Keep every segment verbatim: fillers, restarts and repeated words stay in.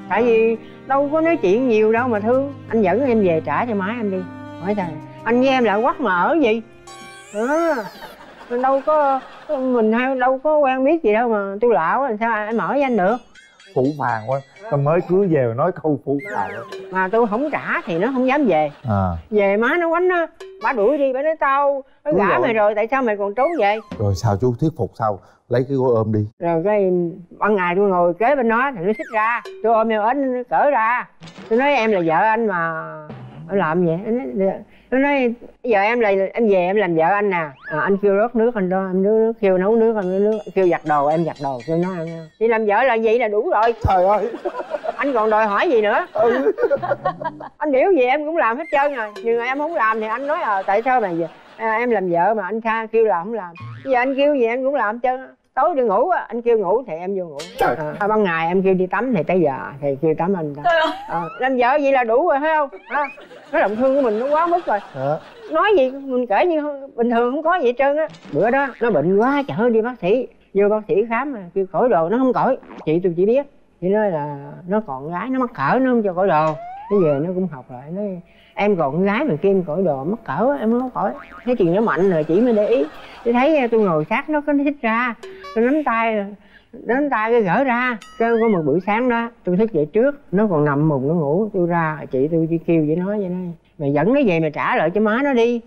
Tại vì đâu có nói chuyện nhiều đâu mà thương. Anh dẫn em về trả cho má em đi. Hỏi thầy anh với em lại quắt mà ở gì à, đâu có mình hay đâu có quen biết gì đâu mà tôi lạo á, sao em ở với anh được. Phủ phàng quá, tao mới cưới về nói câu phủ phàng. Mà tôi không trả thì nó không dám về. À. Về má nó quánh á, bà đuổi đi, bà nói tao nó gả mày rồi tại sao mày còn trốn về. Rồi sao chú thuyết phục sao? Lấy cái gối ôm đi. Rồi cái ban ngày tôi ngồi kế bên nó thì nó xích ra, tôi ôm em ếch nó cỡ ra. Tôi nói em là vợ anh mà em làm vậy. Nó nói giờ em là em về em làm vợ anh nè. À, anh kêu rót nước anh đó, em nước, nước kêu nấu nước anh nước, kêu giặt đồ em giặt đồ, kêu nói em đi làm vợ là vậy là đủ rồi. Trời ơi, anh còn đòi hỏi gì nữa. Ừ. Anh biểu gì em cũng làm hết trơn rồi, nhưng mà em không làm thì anh nói à tại sao mà giờ à, em làm vợ mà anh Kha kêu làm không làm. Bây giờ anh kêu gì em cũng làm hết trơn. Tối đi ngủ á, anh kêu ngủ thì em vô ngủ. À, ban ngày em kêu đi tắm thì tới giờ thì kêu tắm anh ta. À, làm vợ vậy là đủ rồi phải không? À, cái lòng thương của mình nó quá mức rồi. À. Nói gì mình kể như bình thường không có gì hết trơn á. Bữa đó nó bệnh quá trời đi bác sĩ, vô bác sĩ khám mà kêu cởi đồ nó không cởi. Chị tôi chỉ biết, chị nói là nó còn gái nó mắc cỡ nó không cho cởi đồ. Nó về nó cũng học lại nói em còn con gái mà kia em cởi đồ mắc cỡ em không cởi. Cái chuyện nó mạnh rồi chị mới để ý. Tôi thấy tôi ngồi sát nó có nó thích ra, tôi nắm tay nắm tay cái gỡ ra. Cái có một buổi sáng đó tôi thức dậy trước, nó còn nằm mùng nó ngủ, tôi ra chị tôi chỉ kêu với nó vậy đó, mày dẫn nó về mày trả lại cho má nó đi.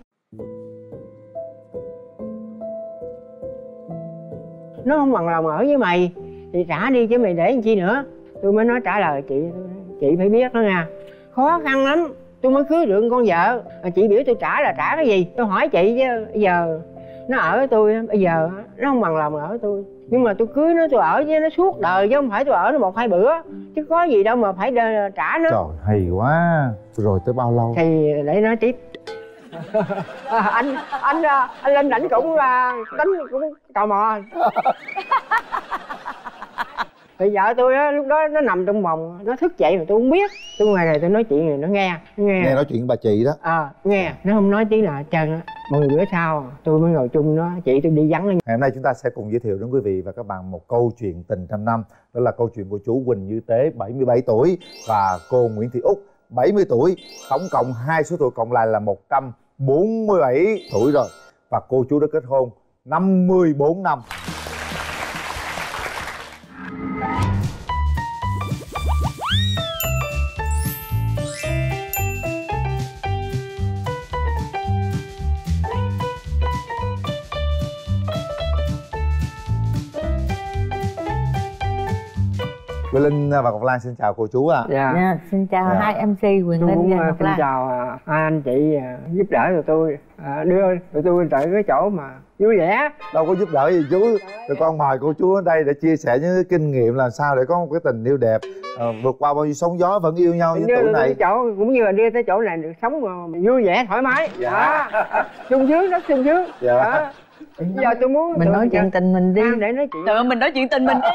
Nó không bằng lòng ở với mày thì trả đi chứ mày để làm chi nữa. Tôi mới nói trả lời chị, chị phải biết đó nha, khó khăn lắm tôi mới cưới được con vợ. Chị biểu tôi trả là trả cái gì? Tôi hỏi chị chứ bây giờ nó ở với tôi, bây giờ nó không bằng lòng ở với tôi. Nhưng mà tôi cưới nó tôi ở với nó suốt đời chứ không phải tôi ở nó một hai bữa. Chứ có gì đâu mà phải trả nó. Trời hay quá. Rồi tới bao lâu? Thì để nói tiếp. à, anh anh anh lên đảnh cũng là đánh cũng tò mò. Thì vợ tôi á lúc đó nó nằm trong phòng, nó thức dậy mà tôi không biết. Tôi ngoài này tôi nói chuyện rồi nó nghe nó nghe nghe nói chuyện bà chị đó. À nghe nó không nói tí nào hết trơn á. Mười bữa sau tôi mới ngồi chung nó, chị tôi đi vắng nó. Ngày hôm nay chúng ta sẽ cùng giới thiệu đến quý vị và các bạn một câu chuyện tình trăm năm. Đó là câu chuyện của chú Huỳnh Như Tế bảy mươi bảy tuổi và cô Nguyễn Thị Út bảy mươi tuổi. Tổng cộng hai số tuổi cộng lại là một trăm bốn mươi bảy tuổi rồi. Và cô chú đã kết hôn năm mươi bốn năm. Quế Linh và Ngọc Lan xin chào cô chú ạ. À. Dạ. Dạ, xin chào dạ. hai em xê Quyền tôi Linh và Ngọc Lan. Xin chào hai anh chị giúp đỡ tụi tôi, à, đưa tụi tôi tới cái chỗ mà vui vẻ. Đâu có giúp đỡ gì chú. Tụi con mời cô chú ở đây để chia sẻ những kinh nghiệm làm sao để có một cái tình yêu đẹp, à, vượt qua bao nhiêu sóng gió vẫn yêu nhau như tuổi này. Chỗ cũng như là đưa tới chỗ này được sống mà vui vẻ thoải mái. Dạ. Sung sướng rất sung sướng. Dạ. Đó. Giờ tôi muốn mình nói chuyện tình mình đi. Để nói chuyện. Tự mình nói chuyện tình mình đi.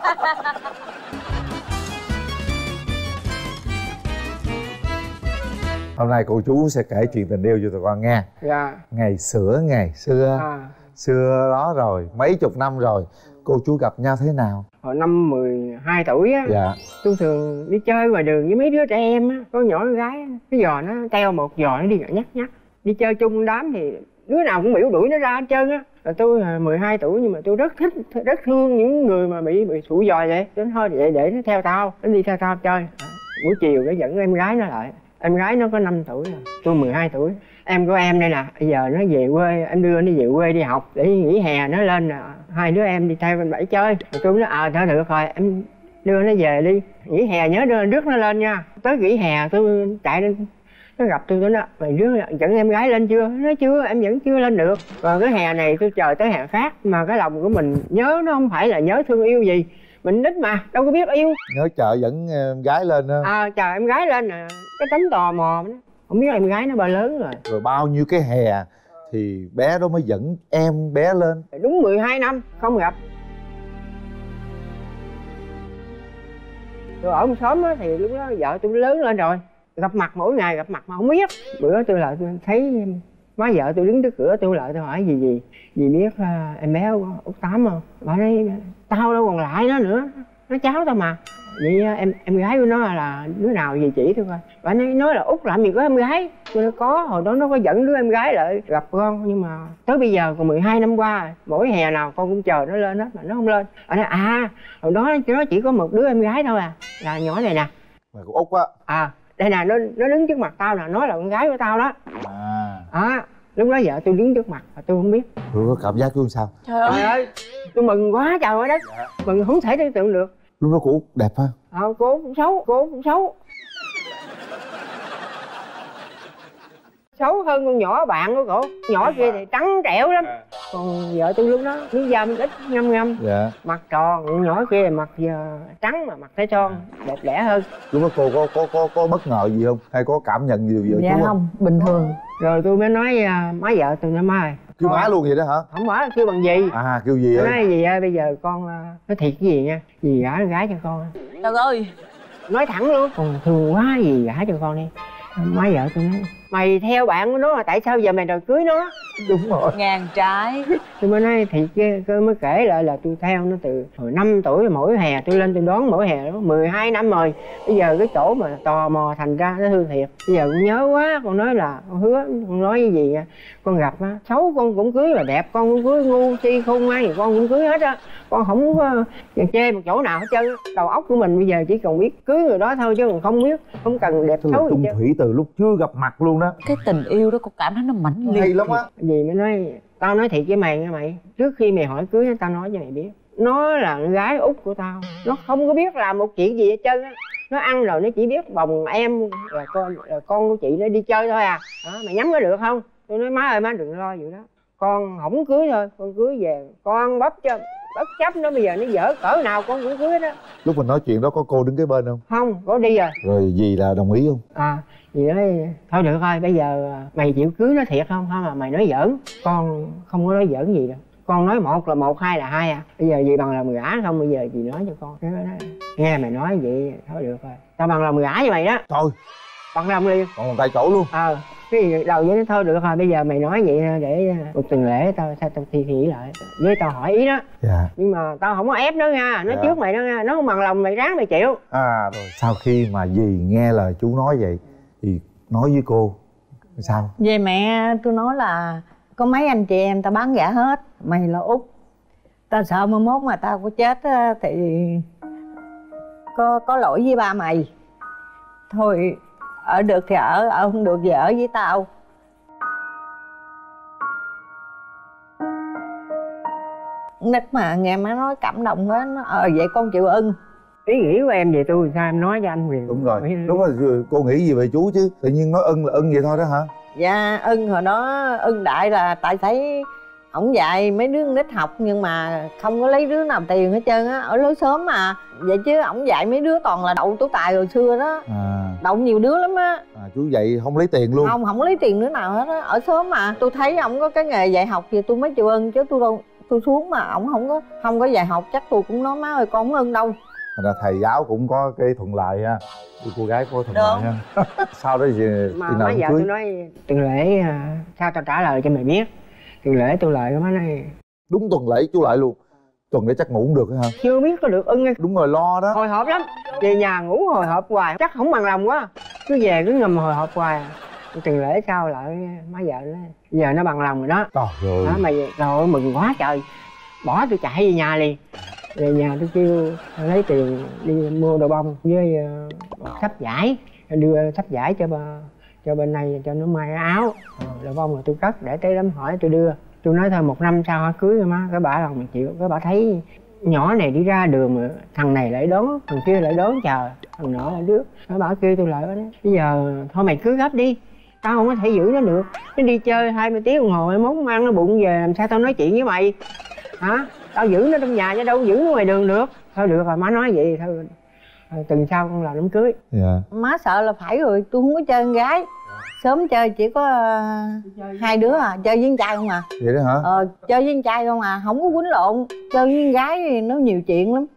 Hôm nay cô chú sẽ kể chuyện tình yêu cho tụi con nghe. Dạ. Ngày xưa ngày xưa à. Xưa đó rồi, mấy chục năm rồi, cô chú gặp nhau thế nào? Hồi năm mười hai tuổi á. Dạ. Tôi thường đi chơi ngoài đường với mấy đứa trẻ em á. Có nhỏ con gái, cái giò nó teo một giò nó đi nhắc nhắc. Đi chơi chung đám thì đứa nào cũng biểu đuổi nó ra hết trơn á. Rồi tôi mười hai tuổi nhưng mà tôi rất thích, rất thương những người mà bị bị sụ giò vậy. Tôi nói thôi vậy để nó theo tao, nó đi theo tao chơi. À, buổi chiều nó dẫn em gái nó lại. Em gái nó có năm tuổi rồi, tôi mười hai tuổi. Em của em đây nè, bây giờ nó về quê, em đưa nó về quê đi học để nghỉ hè nó lên nè. Hai đứa em đi theo bên Bảy chơi. Rồi tôi nói ờ à, thôi được rồi, em đưa nó về đi. Nghỉ hè nhớ đưa rước nó lên nha. Tới nghỉ hè tôi chạy lên, nó gặp tôi, tôi nói mày đứa dẫn em gái lên chưa? Nó nói chưa, em vẫn chưa lên được. Rồi cái hè này tôi chờ tới hè khác mà cái lòng của mình nhớ nó không phải là nhớ thương yêu gì. Mình nít mà, đâu có biết yêu. Nhớ chờ dẫn em gái lên đó. À chờ em gái lên nè, cái tánh tò mò đó. Không biết em gái nó bao lớn rồi. Rồi bao nhiêu cái hè thì bé đó mới dẫn em bé lên. Đúng mười hai năm không gặp. Tôi ở một xóm á thì lúc đó vợ tôi lớn lên rồi. Gặp mặt mỗi ngày gặp mặt mà không biết. Bữa tôi lại tôi thấy má vợ tôi đứng trước cửa, tôi lại tôi hỏi gì gì dì biết uh, em bé Út Tám không? Bà nói tao đâu còn lại nó nữa, nó cháu tao mà. vậy em em gái của nó là đứa nào gì chỉ tôi coi. Bà nói, nói là Út làm gì có em gái. Tôi nói có, hồi đó nó có dẫn đứa em gái lại gặp con, nhưng mà tới bây giờ còn mười hai năm qua, mỗi hè nào con cũng chờ nó lên hết mà nó không lên. Bà nói à, hồi đó nó chỉ có một đứa em gái thôi à, là nhỏ này nè. Mà của Út á. À, đây nè, nó nó đứng trước mặt tao nè, nói là con gái của tao đó. À. À, lúc đó vợ tôi đứng trước mặt và tôi không biết. Rồi có cảm giác chú sao? Trời ơi, Trời ơi, tôi mừng quá trời ơi đất. Dạ. Mừng không thể tưởng tượng được. Lúc đó của Út đẹp ha? Ờ, cô cũng xấu, cô cũng xấu. Xấu hơn con nhỏ bạn của cổ. Nhỏ kia thì trắng trẻo lắm. Còn vợ tôi lúc đó miếng dâm ít ngâm ngâm. Dạ. Mặt tròn, con nhỏ kia mặt giờ trắng mà mặt thấy son, đẹp đẽ hơn. Lúc đó cô có có có có bất ngờ gì không? Hay có cảm nhận gì về vợ dạ chú không, bình thường. Rồi tôi mới nói má vợ tôi nói má ơi. Kêu má luôn vậy đó hả? Không phải kêu bằng gì. À kêu gì Tôi ơi? nói gì ơi, bây giờ con nói thiệt cái gì nha. Dì gả gái cho con. Trời ơi, Nói thẳng luôn. Con thương quá, dì gả cho con đi. Má vợ tôi nói mày theo bạn của nó mà tại sao giờ mày đòi cưới nó? Đúng rồi. ngàn trái. Tôi mới nói thiệt chứ, tôi mới kể lại là tôi theo nó từ hồi năm tuổi, mỗi hè tôi lên tôi đón mỗi hè đó, mười hai năm rồi. Bây giờ cái chỗ mà tò mò thành ra nó thương thiệt. Bây giờ con nhớ quá, con nói là con hứa, con nói cái gì con gặp á, xấu con cũng cưới, mà đẹp con cũng cưới, ngu si khôn ngoan thì con cũng cưới hết á. Con không có chê một chỗ nào hết trơn. Đầu óc của mình bây giờ chỉ cần biết cưới người đó thôi chứ còn không biết, không cần đẹp xấu gì Chung chứ. thủy từ lúc chưa gặp mặt luôn đó. Cái tình yêu đó con cảm thấy nó mãnh liệt. Hay lắm á. Dì mới nói tao nói thiệt với mày nha mày, trước khi mày hỏi cưới tao nói cho mày biết, nó là con gái út của tao, nó không có biết làm một chuyện gì hết trơn á. Nó ăn rồi nó chỉ biết bồng em là con là con của chị nó đi chơi thôi à. Đó, mày nhắm có được không? Tôi nói má ơi má đừng lo vậy đó, con không cưới thôi, con cưới về con bắp cho bất chấp nó, bây giờ nó dở cỡ nào con cũng cưới đó. Lúc mình nói chuyện đó có cô đứng kế bên không? Không, có đi rồi. Rồi dì là đồng ý không? À, dì nói thôi được thôi, bây giờ mày chịu cưới nó thiệt không? Không mà mày nói giỡn, con không có nói giỡn gì đâu. Con nói một là một, hai là hai à. Bây giờ dì bằng lòng gả không, bây giờ dì nói cho con. Cái đó, nghe mày nói vậy thôi được rồi, tao bằng lòng gả cho mày đó. Thôi, Bằng lòng liền. còn một tay chỗ luôn. Ờ, cái gì đầu với nó thôi được rồi, bây giờ mày nói vậy để một tuần lễ tao sao tao thi nghĩ lại với tao hỏi ý đó. Dạ. Nhưng mà tao không có ép nó nha, nói Dạ. trước mày đó nha, nó không bằng lòng mày ráng mày chịu. À rồi sau khi mà dì nghe lời chú nói vậy thì nói với cô sao? Về mẹ tôi nói là có mấy anh chị em tao bán gả hết, mày là út, tao sợ mai mốt mà tao có chết á, thì có có lỗi với ba mày. Thôi ở được thì ở, ở không được thì ở với tao. Nít mà nghe má nói cảm động quá, nó ờ vậy con chịu ưng. Ý nghĩ của em về tôi sao em nói cho anh Quyền? Đúng rồi, lúc đó cô nghĩ gì về chú chứ? Tự nhiên nói ưng là ưng vậy thôi đó hả? Dạ ưng hồi đó ưng đại là tại thấy ổng dạy mấy đứa nít học nhưng mà không có lấy đứa nào tiền hết trơn á, ở lối xóm mà. Vậy chứ ổng dạy mấy đứa toàn là đậu tú tài hồi xưa đó. À, Đậu nhiều đứa lắm á. à chú dạy không lấy tiền luôn? Không, không lấy tiền đứa nào hết á, ở xóm mà. Tôi thấy ổng có cái nghề dạy học thì tôi mới chịu ưng, chứ tôi đâu tôi xuống mà ổng không có không có dạy học chắc tôi cũng nói má ơi con không ưng đâu. Thành ra thầy giáo cũng có cái thuận lợi ha, cô gái có thuận lợi ha. Sau đó gì Mà khi nào má vợ cưới? tôi nói tuần lễ à, sao tao trả lời cho mày biết. Tuần lễ tôi lời cái má này Đúng tuần lễ chú lại luôn. Tuần lễ chắc ngủ không được hả? chưa biết có được ưng hay Đúng rồi, lo đó. hồi hộp lắm. Về nhà ngủ hồi hộp hoài, chắc không bằng lòng quá, cứ về cứ ngầm hồi hộp hoài à. Tuần lễ sau lại má vợ nói giờ nó bằng lòng rồi đó. Trời ơi. Đó mày rồi mừng quá trời, bỏ tôi chạy về nhà liền. Về nhà tôi kêu lấy tiền đi mua đồ bông với uh, sắp vải, đưa sắp vải cho bà, cho bên này cho nó may áo. Ờ, đồ bông là tôi cất để tới đám hỏi tôi đưa. Tôi nói thôi một năm sau hả cưới rồi má. Cái bà lòng mình chịu, cái bà thấy nhỏ này đi ra đường mà thằng này lại đón, thằng kia lại đón chờ, thằng nọ lại rước. Cái bà kêu tôi lại đó, bây giờ thôi mày cưới gấp đi, tao không có thể giữ nó được. Nó đi chơi hai mươi tiếng đồng hồ, món ăn nó bụng về làm sao tao nói chuyện với mày hả? Tao giữ nó trong nhà chứ đâu giữ nó ngoài đường được. Thôi được rồi, má nói vậy thôi. Tuần sau con làm đám cưới. Dạ. Má sợ là phải rồi, tôi không có chơi con gái. Sớm chơi chỉ có uh, hai đứa à, chơi với con trai không à. Vậy đó hả? Ờ, chơi với con trai không à, không có quýnh lộn. Chơi với con gái thì nó nhiều chuyện lắm.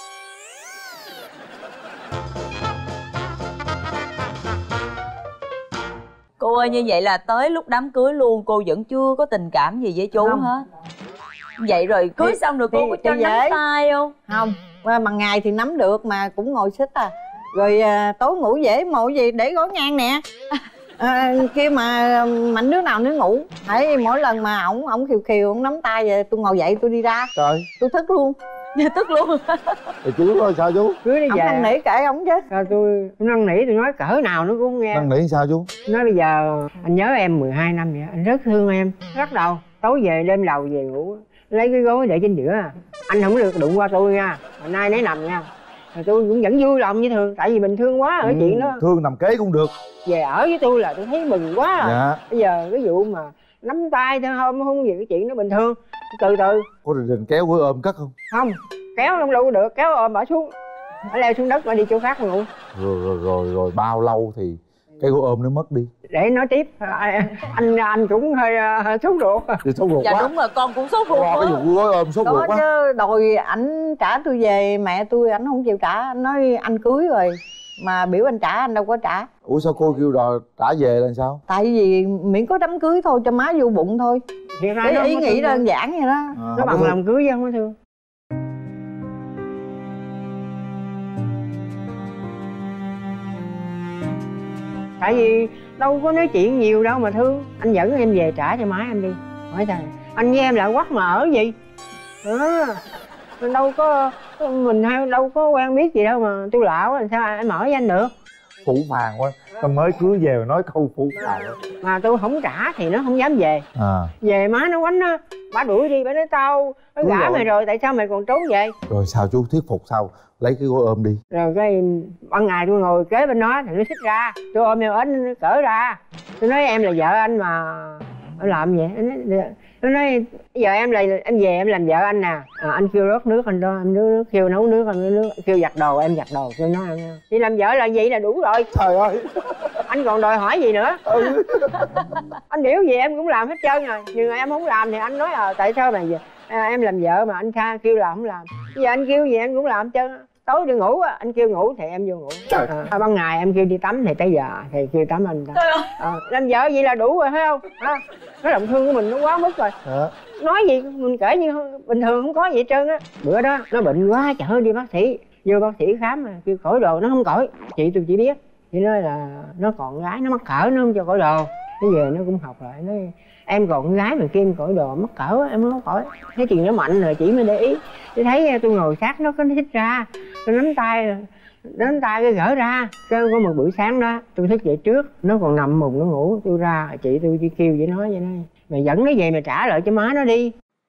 Cô ơi, như vậy là tới lúc đám cưới luôn cô vẫn chưa có tình cảm gì với chú Không. hết? Vậy rồi cưới thì, xong rồi cô có cho nắm tay không? Không, bằng ngày thì nắm được mà cũng ngồi xích à. Rồi à, tối ngủ dễ mộ gì để gối ngang nè. À, kia mà mạnh đứa nào đứa ngủ. Thấy mỗi lần mà ổng ổng khiều khiều ổng nắm tay vậy tôi ngồi dậy tôi đi ra. Trời, tôi thức luôn. Tức luôn. Thì chú nói sao chú? Cưới đi về năn nỉ kệ ổng chứ. Rồi tôi năn nỉ tôi nói cỡ nào nó cũng không nghe. Năn nỉ sao chú? Nói bây giờ anh nhớ em mười hai năm vậy, anh rất thương em. Bắt đầu tối về đêm đầu về ngủ lấy cái gối để trên giữa à. Anh không được đụng qua tôi nha, hồi nay nấy nằm nha. Rồi tôi cũng vẫn vui lòng như thường, tại vì mình thương quá ở ừ, chuyện đó. Thương nằm kế cũng được. Về ở với tôi là tôi thấy mừng quá à. Dạ. Bây giờ cái vụ mà nắm tay thôi không không gì cái chuyện đó bình thường. Từ từ. Có Đình Đình kéo gối ôm cất không? Không, kéo không đâu được, kéo ôm bỏ xuống. Nó leo xuống đất mà đi chỗ khác ngủ. Rồi rồi rồi rồi bao lâu thì cái gối ôm nó mất đi? Để nói tiếp, anh anh cũng hơi, hơi sốt ruột. Thì sốt ruột dạ, quá. đúng rồi, con cũng sốt ruột quá. Cái vụ gối ôm sốt ruột quá. Chứ đòi ảnh trả tôi về, mẹ tôi ảnh không chịu trả. Anh nói anh cưới rồi mà biểu anh trả, anh đâu có trả. Ủa sao cô kêu đòi trả về là sao? Tại vì miễn có đám cưới thôi cho má vô bụng thôi. Cái ý nghĩ đơn giản vậy đó. À, nó bằng lòng cưới chứ không có thương. Tại vì đâu có nói chuyện nhiều đâu mà thương. Anh dẫn em về trả cho má em đi. Hỏi thầy, anh với em lại quắc mà ở gì à, đâu có mình hay đâu có quen biết gì đâu mà tôi lạ quá, sao em ở với anh được. Phủ phàng quá, tao mới cưới về mà nói câu phủ phàng. Mà tôi không trả thì nó không dám về. À. Về má nó quánh nó, bà đuổi đi, bà nói tao nó gả rồi. Mày rồi tại sao mày còn trốn về. Rồi sao chú thuyết phục sao? Lấy cái gối ôm đi. Rồi cái ban ngày tôi ngồi kế bên nó thì nó xích ra, tôi ôm em ếch nó cỡ ra. Tôi nói em là vợ anh mà em làm vậy. Nó nói giờ em là em về em làm vợ anh nè. À, anh kêu rót nước anh đó, em nước, nước kêu nấu nước anh nấu nước, kêu giặt đồ em giặt đồ. Tôi nói chị làm vợ là vậy là đủ rồi. Trời ơi, anh còn đòi hỏi gì nữa. Ừ. Anh biểu gì em cũng làm hết trơn rồi, nhưng mà em không làm thì anh nói à tại sao mày à, em làm vợ mà anh Kha kêu làm không làm. Bây giờ anh kêu gì em cũng làm hết trơn. Tối đi ngủ á, anh kêu ngủ thì em vô ngủ. À, ban ngày em kêu đi tắm thì tới giờ thì kêu tắm anh ta. À, làm vợ vậy là đủ rồi thấy không? À, cái lòng thương của mình nó quá mức rồi. À. Nói gì mình kể như bình thường không có gì hết trơn á. Bữa đó nó bệnh quá chở đi bác sĩ, vô bác sĩ khám mà kêu cởi đồ nó không cởi. Chị tôi chỉ biết, chị nói là nó còn gái nó mắc cỡ nó không cho cởi đồ. Nó về nó cũng học lại nói em còn con gái mà kia em cởi đồ mắc cỡ em không cởi. Cái chuyện nó mạnh rồi chị mới để ý. Tôi thấy tôi ngồi sát nó có nó thích ra, tôi nắm tay nắm tay cái gỡ ra. Cái có một buổi sáng đó tôi thức dậy trước, nó còn nằm mùng nó ngủ, tôi ra chị tôi chỉ kêu vậy nói vậy nói mày dẫn nó về mày trả lại cho má nó đi.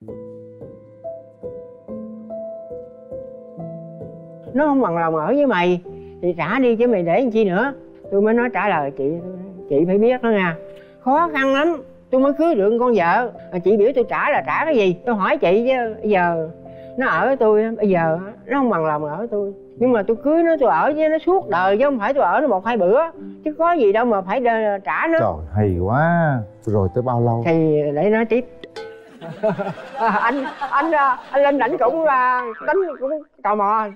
Nó không bằng lòng ở với mày thì trả đi chứ mày để làm chi nữa. Tôi mới nói trả lời chị, chị phải biết đó nha, khó khăn lắm tôi mới cưới được con vợ. Chị biểu tôi trả là trả cái gì, tôi hỏi chị chứ bây giờ nó ở với tôi bây giờ nó không bằng lòng ở với tôi, nhưng mà tôi cưới nó tôi ở với nó suốt đời chứ không phải tôi ở nó một hai bữa, chứ có gì đâu mà phải trả nó. Trời hay quá. Rồi tới bao lâu thì để nói tiếp. à, anh anh anh lên đảnh cũng là đánh cũng tò mò.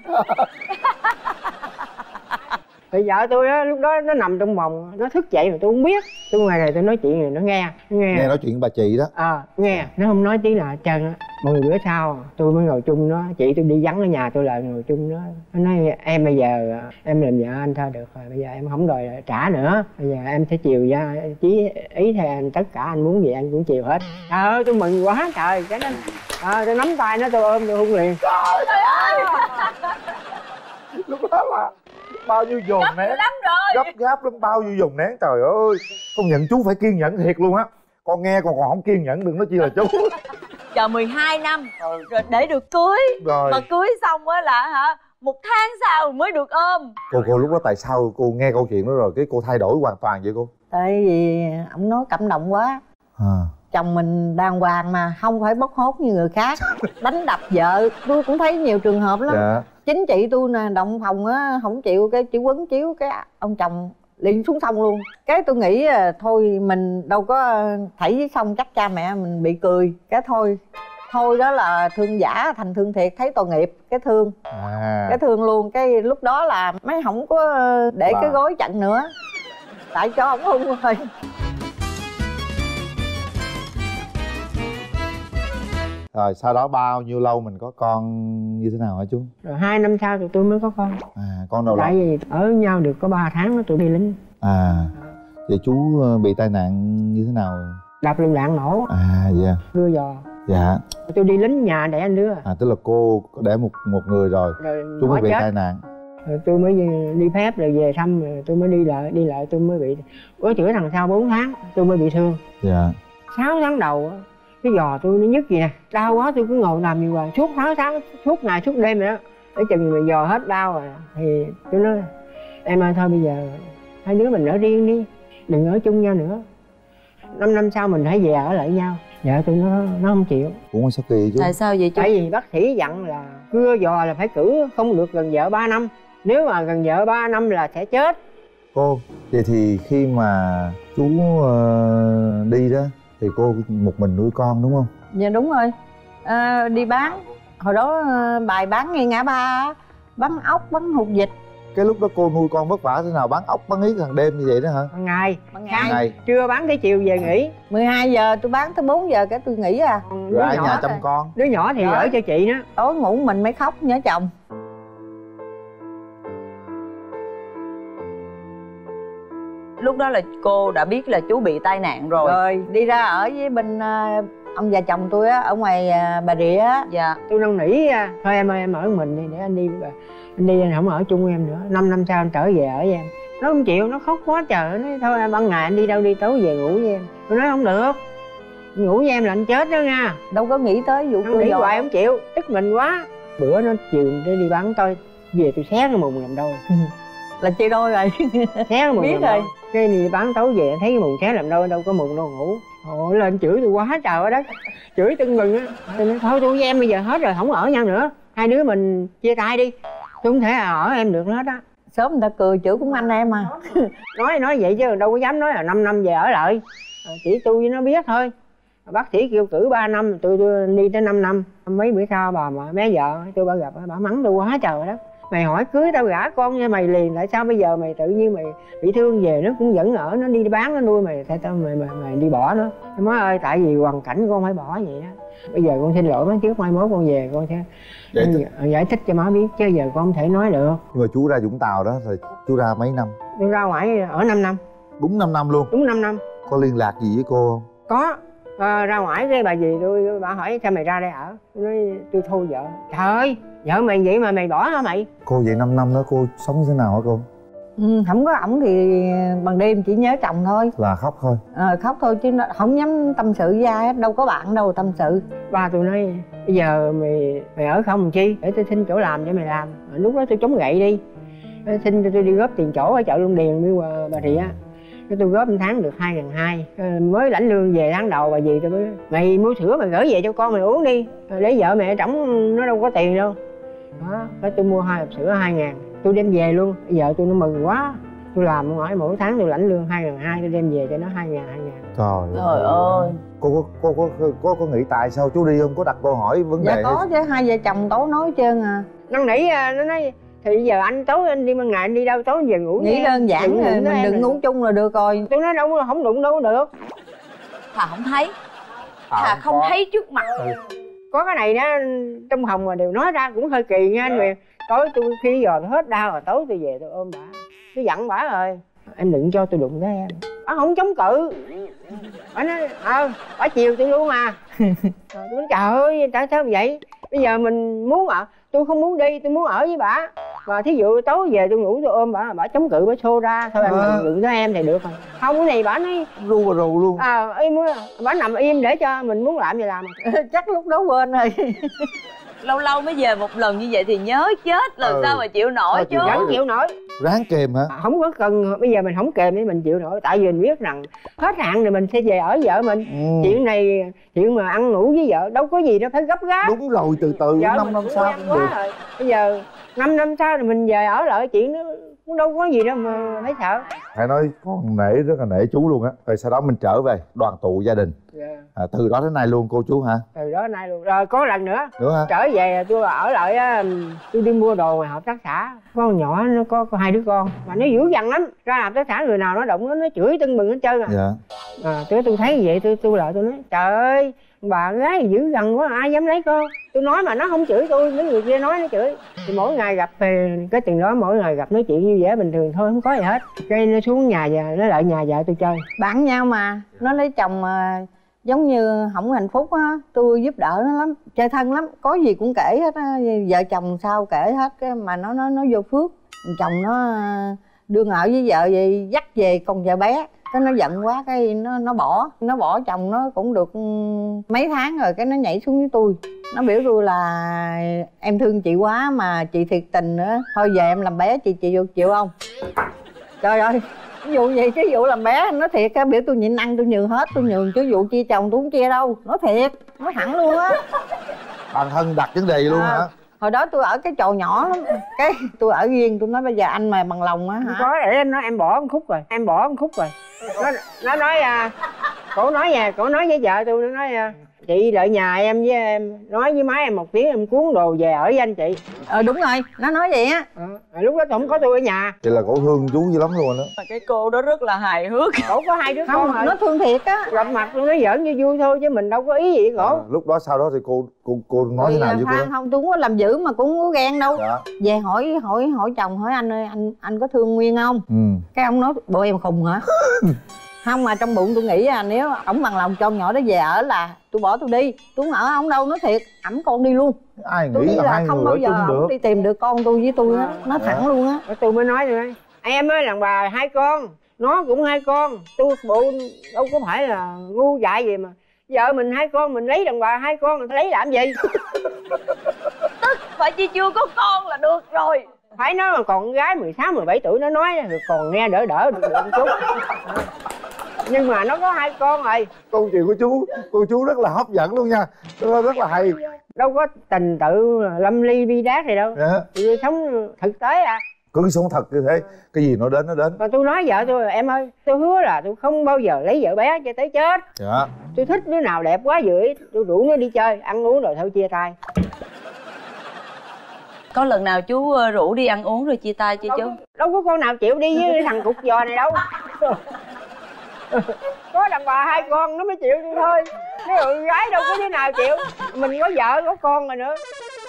Thì vợ tôi á lúc đó nó nằm trong phòng, nó thức dậy mà tôi không biết. Tôi ngoài này tôi nói chuyện này nó nghe nghe, nghe nói chuyện bà chị đó. À nghe, nó không nói tiếng nào hết trơn á. Một bữa sau tôi mới ngồi chung nó, chị tôi đi vắng ở nhà tôi lại ngồi chung nó. Nó nói em bây giờ em làm vợ anh thôi được rồi, bây giờ em không đòi trả nữa, bây giờ em sẽ chiều ra chí ý theo anh, tất cả anh muốn gì anh cũng chiều hết. Trời ơi tôi mừng quá trời. Cái đó à, tôi nắm tay nó tôi ôm tôi hôn liền. Trời ơi. Lúc đó là bao nhiêu dồn nén lắm rồi, gấp gáp lắm, bao nhiêu dồn nén. Trời ơi, công nhận chú phải kiên nhẫn thiệt luôn á. Con nghe còn còn không kiên nhẫn đừng nói chi là chú. Chờ mười hai năm ừ. rồi để được cưới rồi. Mà cưới xong á là hả một tháng sau mới được ôm. Cô cô lúc đó tại sao cô nghe câu chuyện đó rồi cái cô thay đổi hoàn toàn vậy cô? Tại vì ông nói cảm động quá. À. Chồng mình đàng hoàng mà không phải bốc hốt như người khác. Đánh đập vợ tôi cũng thấy nhiều trường hợp lắm. Dạ. Chính chị tôi nè động phòng á không chịu cái chỉ quấn chiếu cái ông chồng liền xuống sông luôn. Cái tôi nghĩ à, thôi mình đâu có thảy với sông chắc cha mẹ mình bị cười. Cái thôi thôi đó là thương giả thành thương thiệt, thấy tội nghiệp cái thương. À. Cái thương luôn. Cái lúc đó là mấy không có để wow. cái gối chặn nữa, tại cho ông hung rồi. Rồi sau đó bao nhiêu lâu mình có con như thế nào hả chú? Rồi hai năm sau tụi tôi mới có con. À, con đầu tại lòng. vì ở nhau được có ba tháng đó tụi đi lính. À, vậy chú bị tai nạn như thế nào? Đập lựu đạn nổ. À, dạ. Đưa giò. Dạ. Tôi đi lính nhà đẻ anh đứa. À, tức là cô đẻ một một người rồi, rồi chú mới bị chết. tai nạn. Rồi tôi mới đi phép rồi về thăm rồi tôi mới đi lại đi lại tôi mới bị có chữa thằng sau bốn tháng tôi mới bị thương. Dạ. sáu tháng đầu cái giò tôi nó nhức gì nè, đau quá tôi cứ ngồi làm như vậy suốt sáu tháng suốt ngày suốt đêm rồi đó. Để chừng mà giò hết đau rồi thì tôi nói em ơi thôi bây giờ hai đứa mình ở riêng đi, đừng ở chung nhau nữa. Năm năm sau mình hãy về ở lại nhau. Dạ tôi nó nó không chịu. Cũng sao kỳ chú? Tại sao vậy chú? Tại vì bác sĩ dặn là cưa giò là phải cử không được gần vợ ba năm. Nếu mà gần vợ ba năm là sẽ chết. Cô, vậy thì khi mà chú uh, đi đó thì cô một mình nuôi con đúng không? Dạ đúng rồi. À, đi bán. Hồi đó bài bán ngay ngã ba, bán ốc, bán hột vịt. Cái lúc đó cô nuôi con vất vả thế nào? Bán ốc, bán yết hàng đêm như vậy đó hả? Ban ngày. Ban ngày. ngày. Trưa bán tới chiều về nghỉ. mười hai giờ tôi bán tới bốn giờ cái tôi nghỉ à. Rồi ai nhà chăm con? Đứa nhỏ thì Đó. ở cho chị đó. Tối ngủ mình mới khóc nhớ chồng. Lúc đó là cô đã biết là chú bị tai nạn rồi. Rồi đi ra ở với bên uh, ông già chồng tôi á, ở ngoài uh, Bà Rịa á. Dạ. Tôi năn nỉ thôi em ơi em ở mình đi để anh đi. Anh đi anh không ở chung em nữa. Năm năm sau anh trở về ở với em. Nó không chịu, nó khóc quá trời. Nó nói thôi em ban ngày anh đi đâu đi, tối về ngủ với em. Tôi nói không được, ngủ với em là anh chết đó nha. Đâu có nghĩ tới vụ Năn cưa nỉ giò. hoài không chịu, tức mình quá. Bữa nó chiều để đi bán tôi về tôi xé cái mùng làm đôi. Là chia đôi rồi. Xé cái mùng Biết làm rồi. đôi. Cái đi bán tối về thấy cái mùng xé làm đôi, đâu có mùng đâu ngủ. Ôi lên chửi tôi quá trời ở đất, chửi tưng bừng á. Tôi nói thôi tôi với em bây giờ hết rồi, không ở nhau nữa, hai đứa mình chia tay đi, tôi không thể ở em được hết á. Sớm người ta cười chửi cũng anh em à. Nói nói vậy chứ đâu có dám nói là năm năm về ở lại. Chỉ tôi với nó biết thôi. Bác sĩ kêu cử ba năm, tôi, tôi đi tới năm năm. Mấy bữa sau bà mà bé vợ tôi bà gặp bà mắng tôi quá trời đó. Mày hỏi cưới tao gả con nha mày liền, tại sao bây giờ mày tự nhiên mày bị thương về nó cũng vẫn ở, nó đi bán nó nuôi mày, tại sao mày mày, mày đi bỏ nó. Má ơi tại vì hoàn cảnh con phải bỏ vậy á. Bây giờ con xin lỗi má trước, mai mốt con về con sẽ Giải thích. giải thích cho má biết, chứ giờ con không thể nói được. Nhưng mà chú ra Vũng Tàu đó rồi chú ra mấy năm? Tôi ra ngoài ở năm năm. Đúng năm năm luôn? Đúng năm năm. Có liên lạc gì với cô không? Có. À, ra ngoài cái bà dì tôi, bà hỏi sao mày ra đây ở, tôi nói tôi thôi vợ. Trời ơi, vợ mày vậy mà mày bỏ hả mày? Cô vậy năm năm đó cô sống như thế nào hả cô? Ừ, không có ổng thì ban đêm chỉ nhớ chồng thôi. Là khóc thôi? Ờ, khóc thôi chứ nó không dám tâm sự với ai hết, đâu có bạn đâu tâm sự. Ba tôi nói bây giờ mày mày ở không làm chi, để tôi xin chỗ làm cho mày làm. Lúc đó tôi chống gậy đi, tôi xin tôi đi góp tiền chỗ ở chợ Long Điền đi qua Bà Rịa. Cái tôi góp một tháng được hai ngàn hai, mới lãnh lương về tháng đầu bà dì tôi mới mày mua sữa mày gửi về cho con mày uống đi, để vợ mẹ trống nó đâu có tiền đâu. Đó, cái tôi mua hai hộp sữa hai ngàn, tôi đem về luôn. Vợ tôi nó mừng quá, tôi làm mỗi mỗi tháng tôi lãnh lương hai ngàn hai, tôi đem về cho nó hai ngàn hai ngàn. Trời Trời ơi. Cô có cô có có có, có nghĩ tại sao chú đi không? Có đặt câu hỏi vấn Dạ đề có hay... chứ, hai vợ chồng tối nói trơn à. Năn nỉ nó nói thì bây giờ anh tối anh đi ban ngày anh đi đâu tối về ngủ. Nghĩ đơn giản đừng, rồi đừng mình đừng ngủ chung là được rồi. Tôi nói đâu không đụng đâu được. Thà không thấy, À, thà không có. thấy trước mặt. Ừ. Có cái này đó trong Hồng mà đều nói ra cũng hơi kỳ nha anh Huyền. Tối tôi khi giờ tôi hết đau rồi tối tôi về tôi ôm bả, tôi dặn bả rồi em đừng cho tôi đụng tới em. Bả không chống cự, bả nói ờ bả chiều tôi luôn mà. Rồi tôi nói trời ơi tại sao vậy, bây giờ mình muốn ạ, tôi không muốn đi, tôi muốn ở với bả. Và thí dụ tối về tôi ngủ tôi ôm bả, bả chống cự bả xô ra thôi em À. đừng đụng tới em thì được rồi. Không cái này bả nói Ru và rù luôn. à im, bả nằm im để cho mình muốn làm gì làm. Chắc lúc đó quên rồi. Lâu lâu mới về một lần như vậy thì nhớ chết, làm Ừ. sao mà chịu nổi Sao chứ. chịu nổi Chẳng được. chịu nổi. Ráng kềm hả? Không có cần bây giờ mình không kèm để mình chịu nổi, tại vì mình biết rằng hết hạn rồi mình sẽ về ở vợ mình. Ừ. Chuyện này chuyện mà ăn ngủ với vợ đâu có gì đâu phải gấp gáp. Đúng rồi, từ từ Vợ năm mình năm cũng sau quen cũng được. quá rồi. Bây giờ năm năm sau rồi mình về ở lại, chuyện đó cũng đâu có gì đâu mà phải sợ. Phải nói con nể, rất là nể chú luôn á. Rồi sau đó mình trở về đoàn tụ gia đình. Yeah. À, từ đó đến nay luôn cô chú hả? Từ đó nay luôn. Rồi có lần nữa Nữa hả? trở về tôi ở lại á, tôi đi mua đồ ngoài hợp tác xã. Có con nhỏ nó có, có hai đứa con mà nó dữ dằn lắm, ra hợp tác xã người nào nó động nó nó chửi tưng bừng hết trơn à. Dạ. À, tôi tôi thấy vậy tôi tôi lại tôi nói trời ơi bà gái dữ dằn quá ai dám lấy con. Tôi nói mà nó không chửi tôi, mấy người kia nói nó chửi. Thì mỗi ngày gặp thì cái tiền đó mỗi ngày gặp nói chuyện vui vẻ bình thường thôi, không có gì hết. Cái nó xuống nhà và nó lại nhà vợ tôi chơi. Bạn nhau mà, nó lấy chồng mà giống như không hạnh phúc á, tôi giúp đỡ nó lắm, chơi thân lắm, có gì cũng kể hết á, vợ chồng sao kể hết. Cái mà nó nó nó vô phước, chồng nó đương ở với vợ vậy dắt về còn vợ bé, cái nó giận quá cái nó nó bỏ nó bỏ chồng nó cũng được mấy tháng rồi, cái nó nhảy xuống với tôi, nó biểu tôi là em thương chị quá mà chị thiệt tình nữa, thôi về em làm bé chị chị vô chịu không. Trời ơi, ví dụ gì chứ vụ làm bé nó thiệt á, biểu tôi nhịn ăn tôi nhường hết, tôi nhường chứ vụ chia chồng tôi không chia đâu, nó thiệt, nó thẳng luôn á. Bản thân đặt vấn đề luôn à. Hả? Hồi đó tôi ở cái chòi nhỏ lắm, cái tôi ở riêng, tôi nói bây giờ anh mà bằng lòng á hả. Có để em nói em bỏ một khúc rồi, em bỏ một khúc rồi. Nó, nó nói à, cổ nói nhà, cổ nói với vợ tôi, nó nói à, chị đợi nhà em với em, nói với má em một tiếng em cuốn đồ về ở với anh chị. Ờ đúng rồi, nó nói vậy á. À, lúc đó tôi không có tôi ở nhà. Vậy là cổ thương chú dữ lắm luôn đó. Cái cô đó rất là hài hước. Cổ có hai đứa Không, con rồi. nó thương thiệt á. Gặp mặt tôi nói giỡn như vui thôi chứ mình đâu có ý gì cổ. À, lúc đó sau đó thì cô cô cô nói thế nào với cô đó? Không, tôi không có làm dữ mà cũng không có ghen đâu. Dạ. Về hỏi hỏi hỏi chồng, hỏi anh ơi anh anh có thương Nguyên không? Ừ. Cái ông nói bộ em khùng hả? Không, mà trong bụng tôi nghĩ là nếu ổng bằng lòng cho con nhỏ đó về ở là tôi bỏ tôi đi, tôi không ở ổng đâu, nói thiệt ẵm con đi luôn. Ai Tôi nghĩ nghĩ là là hai không người bao ở giờ chung được. ổng đi tìm được con tôi với tôi á, nó thẳng luôn á. Tôi mới nói rồi, em ơi đàn bà hai con, nó cũng hai con, tôi bộ đâu có phải là ngu dại gì mà vợ mình hai con mình lấy đàn bà hai con mình lấy làm gì. Tức phải chi chưa có con là được rồi. Phải nói mà còn con gái mười sáu mười bảy tuổi nó nói thì còn nghe đỡ đỡ được một chút. Nhưng mà nó có hai con rồi. Câu chuyện của chú, cô chú rất là hấp dẫn luôn nha, rất là hay. Đâu có tình tự lâm ly bi đát gì đâu. Dạ. Tôi sống thực tế à. Cứ sống thật như thế, cái gì nó đến nó đến. Và tôi nói vợ tôi, em ơi tôi hứa là tôi không bao giờ lấy vợ bé cho tới chết. Dạ. Tôi thích đứa nào đẹp quá vừa ý tôi rủ nó đi chơi ăn uống rồi thôi chia tay. Có lần nào chú rủ đi ăn uống rồi chia tay chưa chú? Đâu có con nào chịu đi với thằng cục giò này đâu. Có đàn bà hai con nó mới chịu tôi thôi. Cái người gái đâu có đứa nào chịu. Mình có vợ có con rồi nữa.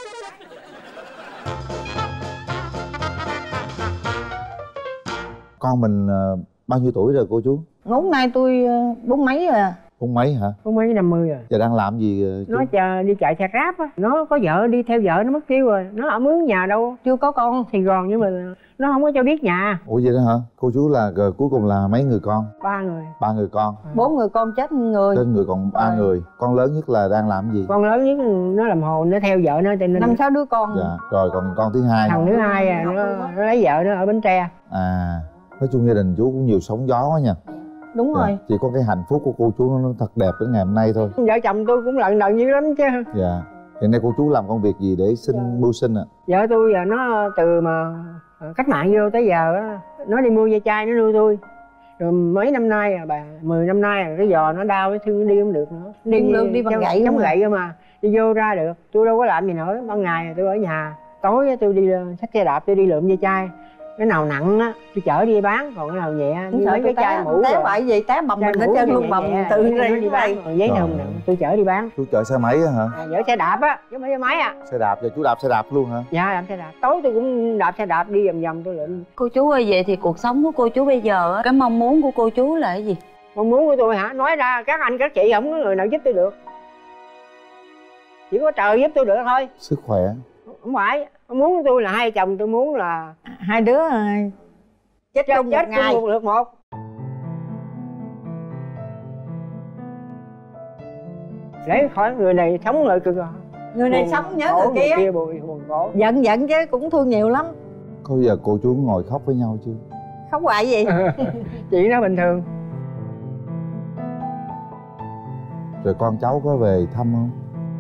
Con mình uh, bao nhiêu tuổi rồi cô chú? Ngốn nay tôi uh, bốn mấy rồi à. Bốn mấy hả? Bốn mấy năm mươi rồi. Giờ đang làm gì uh, chú? Nó chờ đi chạy xe ráp á. Nó có vợ đi theo vợ nó mất tiêu rồi. Nó ở mướn nhà đâu. Chưa có con thì còn nhưng mà nó không có cho biết nhà. Ủa vậy đó hả? Cô chú là uh, cuối cùng là mấy người con? Ba người. Ba người con. Bốn người con chết người. Trên người còn ba à. người. Con lớn nhất là đang làm gì? Con lớn nhất nó làm hồ, nó theo vợ nó cho nên năm sáu đứa con. Dạ. Rồi còn con thứ hai. Thằng thứ hai à, nó, nó lấy vợ nó ở Bến Tre. À, nói chung gia đình chú cũng nhiều sóng gió quá nha. Đúng Dạ. rồi. Chỉ có cái hạnh phúc của cô chú nó thật đẹp đến ngày hôm nay thôi. Vợ chồng tôi cũng lận đận dữ lắm chứ. Dạ. Hiện nay cô chú làm công việc gì để sinh mưu sinh ạ? À? Vợ tôi giờ nó từ mà cách mạng vô tới giờ á, nó đi mua ve chai nó nuôi tôi. Rồi mấy năm nay à bà, mười năm nay à, cái giò nó đau cái thương đi không được nữa. Đi lương đi bằng gậy chống mà. gậy cơ mà. Đi vô ra được, tôi đâu có làm gì nữa. Ban ngày tôi ở nhà, tối tôi đi xách xe đạp tôi đi lượm ve chai. Cái nào nặng á tôi chở đi bán, còn cái nào nhẹ như mấy cái chai mũ té rồi. bậy gì té bầm mình hết trơn luôn, bầm từ đây đi bán, còn giấy nồng nặng tôi chở đi bán. Chú chở xe máy á hả? À, chở xe đạp á, chứ không phải xe máy à. Xe đạp, giờ chú đạp xe đạp luôn hả? Dạ đạp xe đạp, tối tôi cũng đạp xe đạp đi vòng vòng tôi lượm. Cô chú ơi, vậy thì cuộc sống của cô chú bây giờ á, cái mong muốn của cô chú là cái gì? Mong muốn của tôi hả? Nói ra các anh các chị không có người nào giúp tôi được. Chỉ có trời giúp tôi được thôi. Sức khỏe. Không phải, mong muốn của tôi là hai chồng tôi muốn là hai đứa chết chung chết một ngày. chung một lượt một. Để khỏi người này sống lại cực rồi. Người này buồn sống nhớ khổ, người kia, kia buồn, buồn khổ. giận giận chứ cũng thương nhiều lắm. Có bao giờ cô chú ngồi khóc với nhau chưa? Khóc hoài gì. Chị nó bình thường. Rồi con cháu có về thăm không?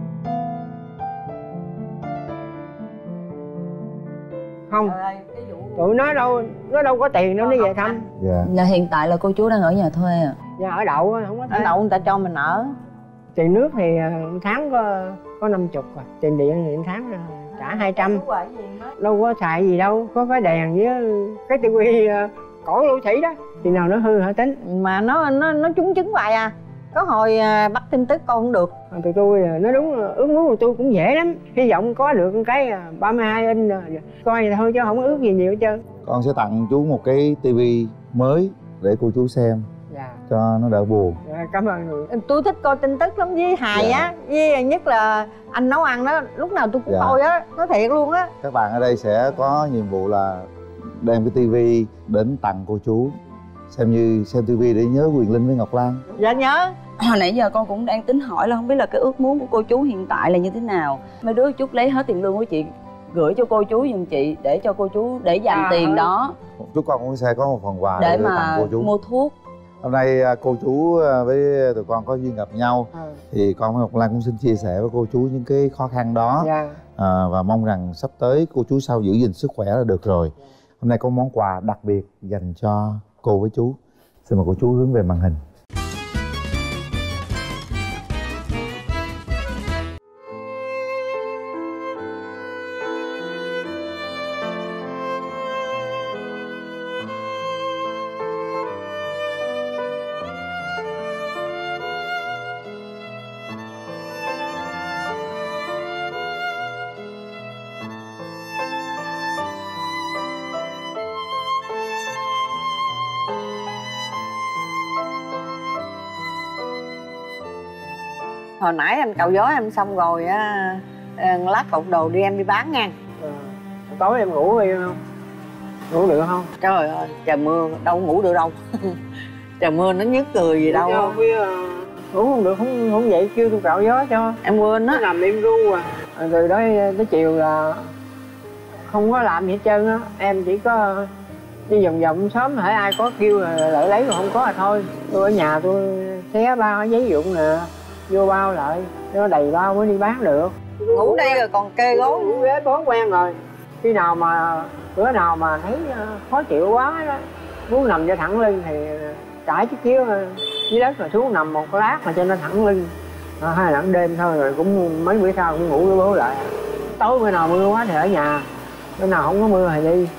Không, tụi nó đâu, nó đâu có tiền đâu nó về thăm. Dạ. Là hiện tại là cô chú đang ở nhà thuê à? Dạ ở đậu á, không có Ở thuê. đậu người ta cho mình ở. Tiền nước thì tháng có có năm chục rồi, tiền điện thì tháng trả hai trăm. Đâu có xài gì đâu, có cái đèn với cái tivi cổ lũ thủy đó, thì nào nó hư hả tính. Mà nó nó nó trúng trứng hoài à. Có hồi à, bắt tin tức con không được. Tụi tôi nói đúng, ước muốn của tôi cũng dễ lắm. Hy vọng có được cái ba mươi hai inch coi vậy thôi chứ không ước gì nhiều hết trơn. Con sẽ tặng chú một cái tivi mới để cô chú xem. Dạ. Cho nó đỡ buồn. Dạ, cảm ơn. Tôi thích coi tin tức lắm với hài dạ. á, với nhất là anh nấu ăn đó, lúc nào tôi cũng dạ. coi á, nói thiệt luôn á. Các bạn ở đây sẽ có nhiệm vụ là đem cái tivi đến tặng cô chú, xem như xem tivi để nhớ Quyền Linh với Ngọc Lan. Dạ nhớ. Hồi nãy giờ con cũng đang tính hỏi là không biết là cái ước muốn của cô chú hiện tại là như thế nào. Mấy đứa chút lấy hết tiền lương của chị gửi cho cô chú giùm chị, để cho cô chú để dành à, tiền đó. Chú con cũng sẽ có một phần quà để, để mà tặng cô chú. Mua thuốc. Hôm nay cô chú với tụi con có duyên gặp nhau à. Thì con với Ngọc Lan cũng xin chia sẻ với cô chú những cái khó khăn đó dạ. à, và mong rằng sắp tới cô chú sau giữ gìn sức khỏe là được rồi. Hôm nay có món quà đặc biệt dành cho cô với chú. Xin mời cô chú hướng về màn hình. Hồi nãy anh cạo gió em xong rồi á, lát cột đồ đi em đi bán nha. À, tối em ngủ đi không? Ngủ được không? Trời ơi, trời mưa đâu ngủ được đâu. Trời mưa nó nhức người gì đâu. Đâu với, uh, ngủ không được, không không dậy kêu tôi cạo gió cho. Em quên á. Nằm im ru à. à. Từ đó tới chiều là không có làm gì hết trơn á. Em chỉ có đi vòng vòng sớm, hễ ai có kêu là lợi lấy, mà không có là thôi. Tôi ở nhà tôi xé bao cái giấy vụn nè, vô bao lại, nó đầy bao mới đi bán được. Ngủ đây rồi còn kê gối. Ngủ ghế bón quen rồi. Khi nào mà bữa nào mà thấy khó chịu quá đó, muốn nằm cho thẳng lưng thì trải chiếc chiếu dưới đất rồi xuống nằm một lát mà cho nó thẳng lưng. À, hai lần đêm thôi rồi cũng mấy bữa sau cũng ngủ với bố lại. Tối bữa nào mưa quá thì ở nhà, bữa nào không có mưa thì đi.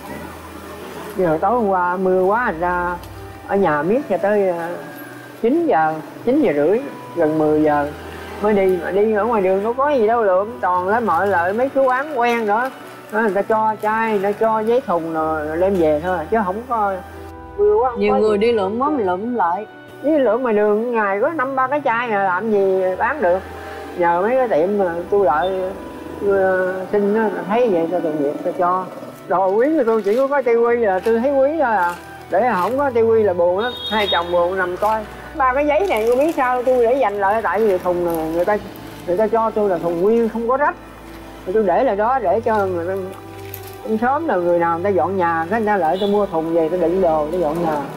Giờ tối hôm qua mưa quá thành ra ở nhà miết cho tới chín giờ, chín giờ rưỡi, gần mười giờ mới đi. Mà đi ở ngoài đường đâu có gì đâu lượm, toàn lấy mọi lợi mấy cái quán quen đó. Đó, người ta cho chai, người ta cho giấy thùng rồi đem về thôi, chứ không có mưa quá. Không nhiều có người gì. đi lượm món mình lượm lại. Với lượm ngoài đường ngày có năm ba cái chai là làm gì bán được. Nhờ mấy cái tiệm mà tôi lợi tôi xin đó, thấy vậy tôi từng việc tôi cho. Đồ quý của tôi chỉ có cái tivi là tôi thấy quý thôi à. Để không có tivi là buồn lắm, hai chồng buồn nằm coi. Ba cái giấy này tôi biết sao tôi để dành lại, tại vì thùng này, người ta người ta cho tôi là thùng nguyên không có rách. Tôi để lại đó để cho người ta cũng sớm là người nào người ta dọn nhà, cái người ta lại tôi mua thùng về tôi đựng đồ để dọn nhà.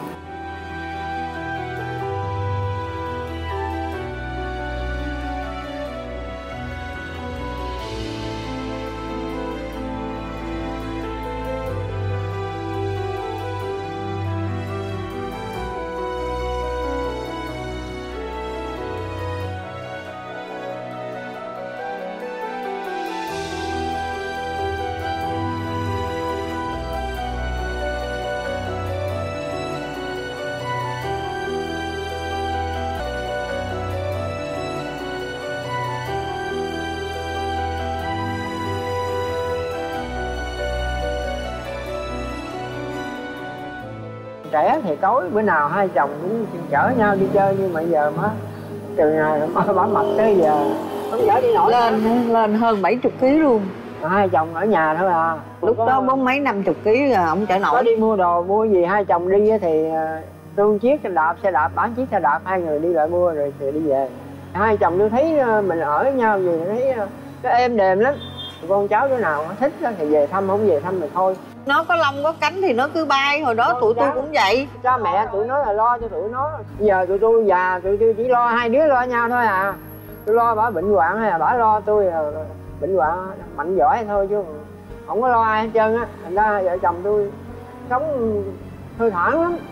Trẻ thì tối bữa nào hai chồng cũng chở nhau đi chơi, nhưng mà giờ má từ ngày bả mập tới giờ không chở đi nổi. Lên lên hơn bảy chục ký luôn. Hai chồng ở nhà thôi à. Lúc có... đó bốn mấy năm chục ký rồi không chở nổi. Có đi mua đồ mua gì hai chồng đi thì tôi chiếc xe đạp xe đạp bán chiếc xe đạp, hai người đi lại mua rồi thì đi về. Hai chồng tôi thấy mình ở với nhau gì thấy cái êm đềm lắm. Con cháu đứa nào thích thì về thăm, không về thăm thì thôi. Nó có lông có cánh thì nó cứ bay. Hồi đó con tụi cháu, tôi cũng vậy. Cha mẹ tụi nó là lo cho tụi nó. Giờ tụi tôi già, tụi tôi chỉ lo hai đứa lo nhau thôi à. Tôi lo bả bệnh hoạn hay là bả lo tôi là bệnh hoạn mạnh giỏi thôi, chứ không có lo ai hết trơn á. Thành ra vợ chồng tôi sống thư thoảng lắm.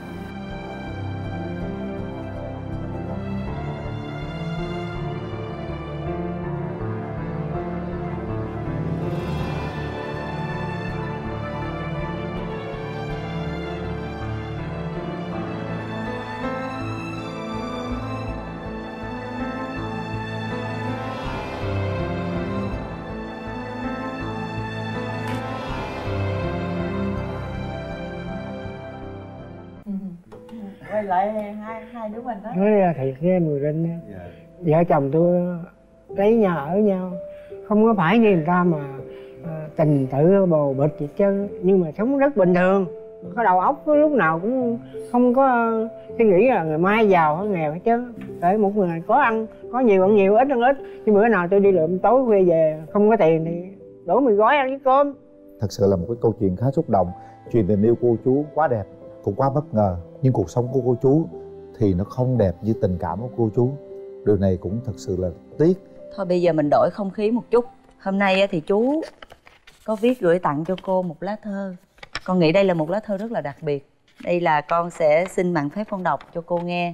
quay lại hai hai đứa mình đó. Nói ra thiệt với em Mười Linh á, Dạ. vợ chồng tôi lấy nhà ở nhau, không có phải như người ta mà à, tình tự bồ bịch gì chứ, nhưng mà sống rất bình thường. Có đầu óc có lúc nào cũng không có suy nghĩ là ngày mai giàu hay nghèo hết chứ. Để một người có ăn, có nhiều ăn nhiều, ít ăn ít. Nhưng bữa nào tôi đi lượm tối khuya về không có tiền thì đổ mì gói ăn với cơm. Thật sự là một cái câu chuyện khá xúc động. Chuyện tình yêu cô chú quá đẹp, cũng quá bất ngờ. Nhưng cuộc sống của cô chú thì nó không đẹp như tình cảm của cô chú. Điều này cũng thật sự là tiếc. Thôi bây giờ mình đổi không khí một chút. Hôm nay thì chú có viết gửi tặng cho cô một lá thơ. Con nghĩ đây là một lá thơ rất là đặc biệt. Đây là con sẽ xin mạn phép con đọc cho cô nghe.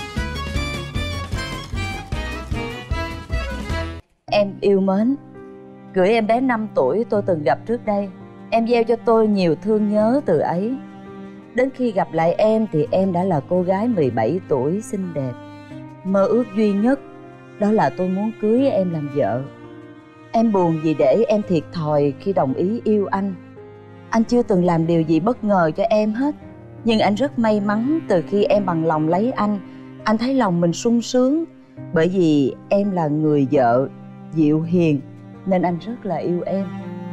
Em yêu mến, gửi em bé năm tuổi tôi từng gặp trước đây. Em gieo cho tôi nhiều thương nhớ từ ấy. Đến khi gặp lại em thì em đã là cô gái mười bảy tuổi xinh đẹp. Mơ ước duy nhất đó là tôi muốn cưới em làm vợ. Em buồn vì để em thiệt thòi khi đồng ý yêu anh. Anh chưa từng làm điều gì bất ngờ cho em hết. Nhưng anh rất may mắn từ khi em bằng lòng lấy anh. Anh thấy lòng mình sung sướng. Bởi vì em là người vợ dịu hiền nên anh rất là yêu em.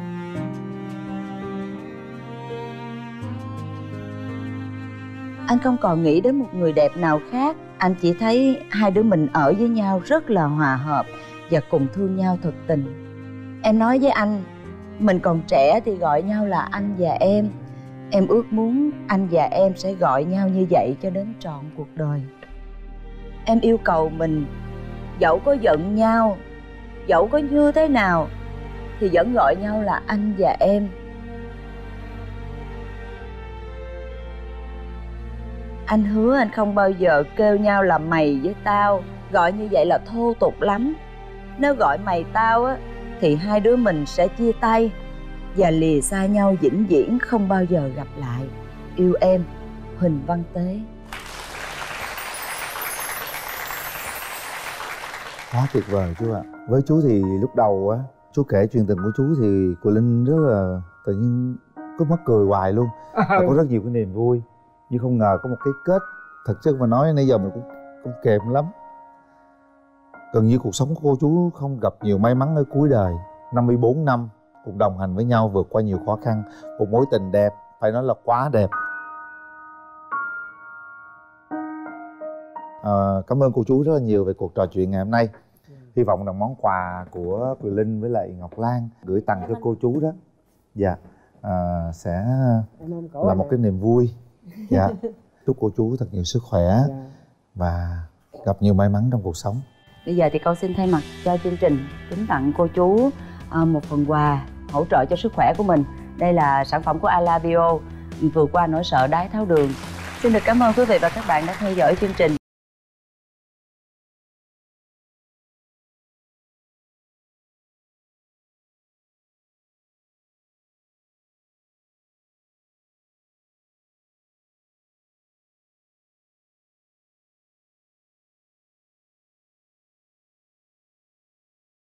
Anh không còn nghĩ đến một người đẹp nào khác. Anh chỉ thấy hai đứa mình ở với nhau rất là hòa hợp và cùng thương nhau thật tình. Em nói với anh, mình còn trẻ thì gọi nhau là anh và em. Em ước muốn anh và em sẽ gọi nhau như vậy cho đến trọn cuộc đời. Em yêu cầu mình, dẫu có giận nhau, dẫu có như thế nào thì vẫn gọi nhau là anh và em. Anh hứa anh không bao giờ kêu nhau là mày với tao. Gọi như vậy là thô tục lắm. Nếu gọi mày tao á thì hai đứa mình sẽ chia tay và lìa xa nhau vĩnh viễn không bao giờ gặp lại. Yêu em, Huỳnh Văn Tế. Quá tuyệt vời chú ạ. Với chú thì lúc đầu á, chú kể chuyện tình của chú thì cô Linh rất là tự nhiên cứ mắc cười hoài luôn. Và có rất nhiều cái niềm vui. Nhưng không ngờ có một cái kết thật chất mà nói nãy giờ mình cũng, cũng kèm lắm. Gần như cuộc sống của cô chú không gặp nhiều may mắn ở cuối đời. Năm mươi bốn năm cùng đồng hành với nhau vượt qua nhiều khó khăn. Một mối tình đẹp, phải nói là quá đẹp. à, Cảm ơn cô chú rất là nhiều về cuộc trò chuyện ngày hôm nay. Hy vọng là món quà của Quỳ Linh với lại Ngọc Lan gửi tặng cho cô chú đó, dạ, à, sẽ là một cái niềm vui. Dạ. Chúc cô chú thật nhiều sức khỏe và gặp nhiều may mắn trong cuộc sống. Bây giờ thì con xin thay mặt cho chương trình kính tặng cô chú một phần quà hỗ trợ cho sức khỏe của mình. Đây là sản phẩm của Alabio, vượt qua nỗi sợ đái tháo đường. Xin được cảm ơn quý vị và các bạn đã theo dõi chương trình.